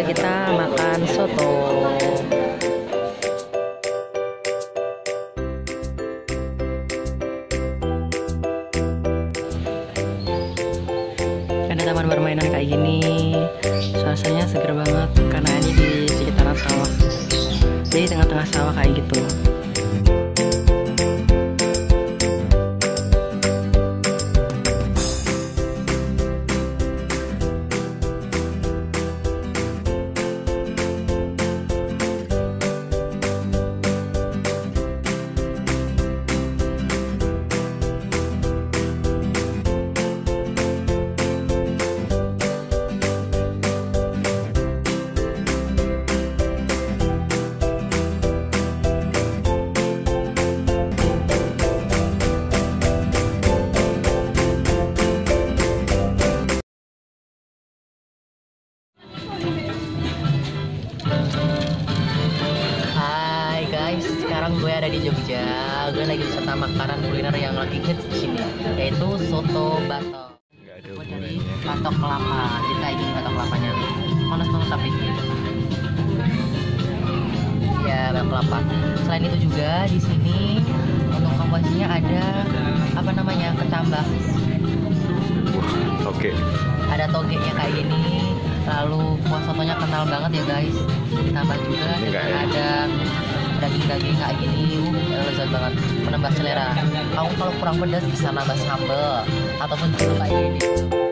kita makan soto. Ada taman permainan kayak gini, suasananya seger banget karena ini di sekitaran sawah. Jadi tengah-tengah sawah kayak gitu. Sekarang gue ada di Jogja, gue lagi wisata makanan kuliner yang lagi hits di sini, yaitu soto batok. Gue dari batok kelapa, jadi kayak gini batok kelapanya, panas banget tapi. Ya batok kelapa. Selain itu juga di sini untuk komposisinya ada apa namanya kecambah. Oke. Ada togenya kayak gini, lalu kuah sotonya kental banget ya guys. Ditambah juga ada daging-daging kayak gini, lezat banget, menambah selera. Kamu kalau kurang pedas bisa nambah sambal ataupun juga kayak gini.